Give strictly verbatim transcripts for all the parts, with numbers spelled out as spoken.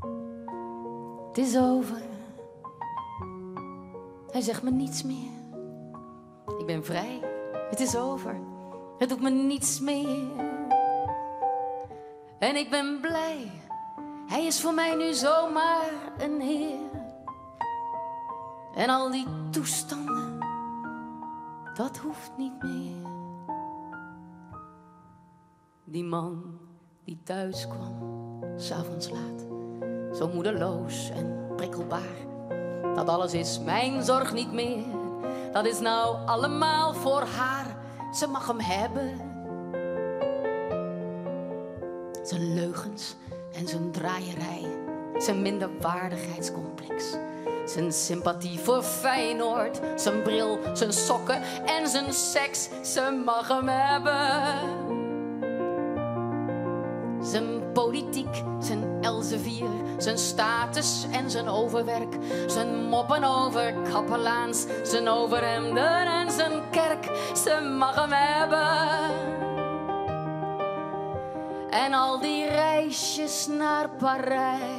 Het is over. Hij zegt me niets meer. Ik ben vrij. Het is over. Het doet me niets meer. En ik ben blij. Hij is voor mij nu zomaar een heer. En al die toestanden, dat hoeft niet meer. Die man die thuis kwam, 's avonds laat, zo moedeloos en prikkelbaar. Dat alles is mijn zorg niet meer. Dat is nou allemaal voor haar. Ze mag hem hebben. Zijn leugens en zijn draaierij. Zijn minderwaardigheidscomplex. Zijn sympathie voor Feyenoord. Zijn bril, zijn sokken en zijn seks. Ze mag hem hebben. Zijn politiek, zijn Elsevier, zijn status en zijn overwerk. Zijn moppen over kapelaans, zijn overhemden en zijn kerk. Ze mag hem hebben. En al die reisjes naar Parijs.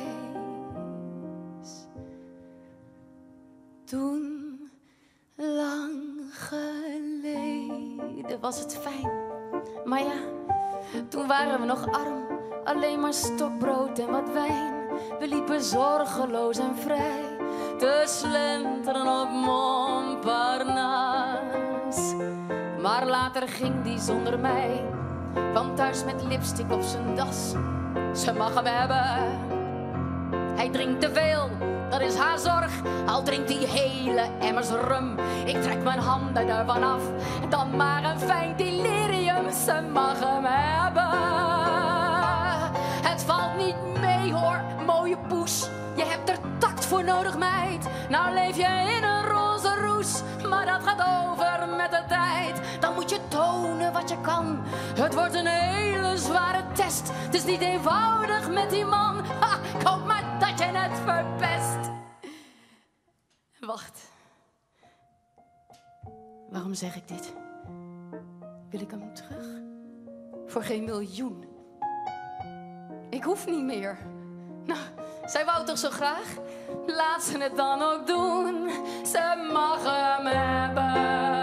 Toen, lang geleden, was het fijn. Maar ja, toen waren we nog arm. Alleen maar stokbrood en wat wijn. We liepen zorgeloos en vrij te slenteren op Montparnasse. Maar later ging die zonder mij. Kwam thuis met lipstick op zijn das. Ze mag hem hebben. Hij drinkt te veel, dat is haar zorg. Al drinkt hij hele emmers rum. Ik trek mijn handen daarvan af. Dan maar een fijn delirium. Ze mag hem hebben. Het valt niet mee hoor, mooie poes. Je hebt er tact voor nodig, meid. Nou leef je in een roze roes. Maar dat gaat over met de tijd. Dan moet je tonen wat je kan. Het wordt een hele zware test. Het is niet eenvoudig met die man. Ha, ik hoop maar dat je het verpest. Wacht. Waarom zeg ik dit? Wil ik hem terug? Voor geen miljoen. Ik hoef niet meer. Nou, zij wou toch zo graag? Laat ze het dan ook doen. Ze mag hem hebben.